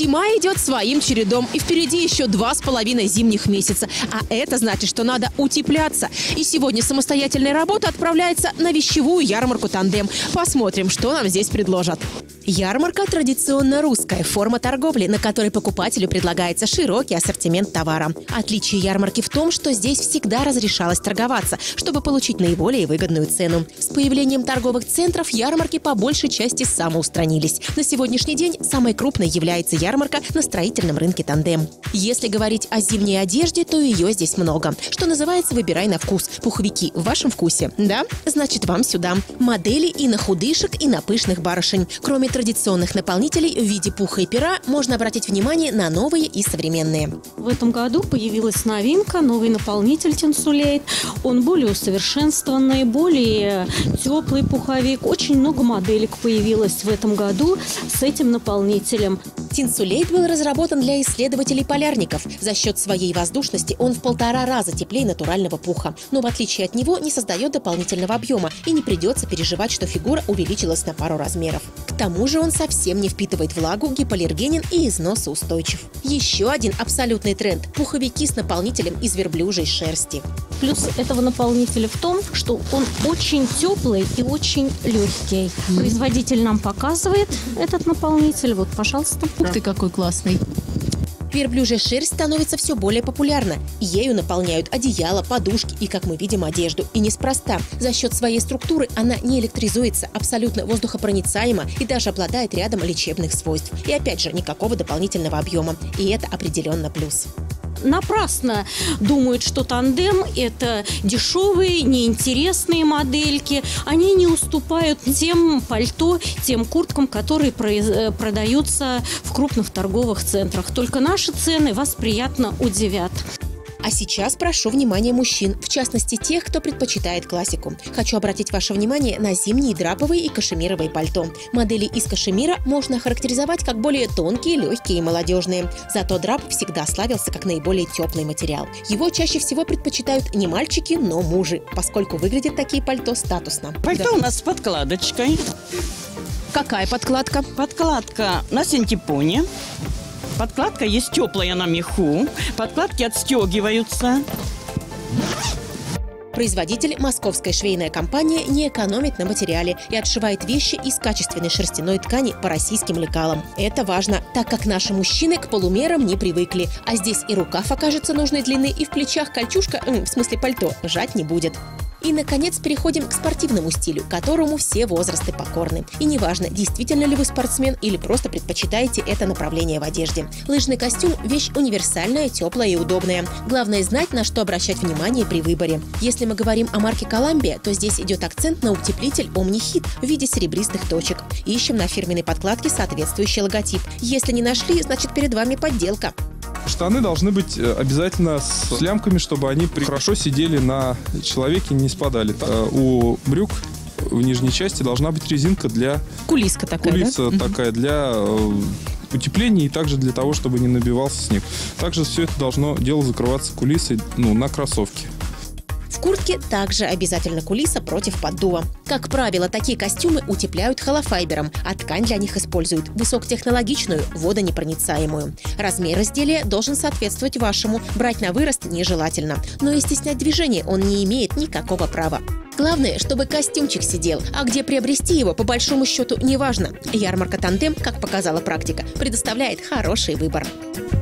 Зима идет своим чередом, и впереди еще 2,5 зимних месяца. А это значит, что надо утепляться. И сегодня самостоятельная работа отправляется на вещевую ярмарку «Тандем». Посмотрим, что нам здесь предложат. Ярмарка – традиционно русская форма торговли, на которой покупателю предлагается широкий ассортимент товара. Отличие ярмарки в том, что здесь всегда разрешалось торговаться, чтобы получить наиболее выгодную цену. С появлением торговых центров ярмарки по большей части самоустранились. На сегодняшний день самой крупной является ярмарка на строительном рынке «Тандем». Если говорить о зимней одежде, то ее здесь много. Что называется, выбирай на вкус. Пуховики в вашем вкусе, да? Значит, вам сюда. Модели и на худышек, и на пышных барышень. Кроме традиционных наполнителей в виде пуха и пера, можно обратить внимание на новые и современные. В этом году появилась новинка, новый наполнитель Тинсулейт. Он более усовершенствованный, более теплый пуховик. Очень много моделек появилось в этом году с этим наполнителем. Тинсулейт был разработан для исследователей-полярников. За счет своей воздушности он в 1,5 раза теплее натурального пуха. Но в отличие от него не создает дополнительного объема и не придется переживать, что фигура увеличилась на пару размеров. К тому же он совсем не впитывает влагу, гипоаллергенен и износоустойчив. Еще один абсолютный тренд – пуховики с наполнителем из верблюжьей шерсти. Плюс этого наполнителя в том, что он очень теплый и очень легкий. Производитель нам показывает этот наполнитель. Вот, пожалуйста. Ух ты, какой классный! Верблюжья шерсть становится все более популярна. Ею наполняют одеяла, подушки и, как мы видим, одежду. И неспроста. За счет своей структуры она не электризуется, абсолютно воздухопроницаема и даже обладает рядом лечебных свойств. И опять же, никакого дополнительного объема. И это определенно плюс. Напрасно думают, что «Тандем» – это дешевые, неинтересные модельки. Они не уступают тем пальто, тем курткам, которые продаются в крупных торговых центрах. Только наши цены вас приятно удивят. А сейчас прошу внимания мужчин, в частности тех, кто предпочитает классику. Хочу обратить ваше внимание на зимние драповые и кашемировые пальто. Модели из кашемира можно охарактеризовать как более тонкие, легкие и молодежные. Зато драп всегда славился как наиболее теплый материал. Его чаще всего предпочитают не мальчики, но мужи, поскольку выглядят такие пальто статусно. Пальто у нас с подкладочкой. Какая подкладка? Подкладка на синтепоне. Подкладка есть теплая на меху. Подкладки отстегиваются. Производитель, московская швейная компания, не экономит на материале и отшивает вещи из качественной шерстяной ткани по российским лекалам. Это важно, так как наши мужчины к полумерам не привыкли. А здесь и рукав окажется нужной длины, и в плечах кольчужка, в смысле пальто, жать не будет. И, наконец, переходим к спортивному стилю, которому все возрасты покорны. И неважно, действительно ли вы спортсмен или просто предпочитаете это направление в одежде. Лыжный костюм – вещь универсальная, теплая и удобная. Главное знать, на что обращать внимание при выборе. Если мы говорим о марке Columbia, то здесь идет акцент на утеплитель Omni-Heat в виде серебристых точек. Ищем на фирменной подкладке соответствующий логотип. Если не нашли, значит перед вами подделка. Штаны должны быть обязательно с лямками, чтобы они хорошо сидели на человеке, не спадали. У брюк в нижней части должна быть резинка для... Кулиска такая, Кулиса да? такая для утепления и также для того, чтобы не набивался снег. Также все это должно дело закрываться кулисой на кроссовке. В куртке также обязательно кулиса против поддува. Как правило, такие костюмы утепляют холофайбером, а ткань для них используют высокотехнологичную, водонепроницаемую. Размер изделия должен соответствовать вашему, брать на вырост нежелательно. Но и стеснять движение он не имеет никакого права. Главное, чтобы костюмчик сидел, а где приобрести его, по большому счету, неважно. Ярмарка «Тандем», как показала практика, предоставляет хороший выбор.